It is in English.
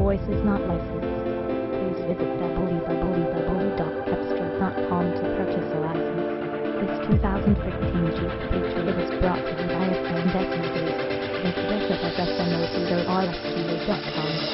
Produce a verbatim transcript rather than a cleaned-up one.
voice is not licensed. Please visit w w w dot cepstral dot com to purchase a license. This two thousand fifteen Jeep Patriot is brought to you by a friend S U V. Visit us at s m o c o r s t u dot com.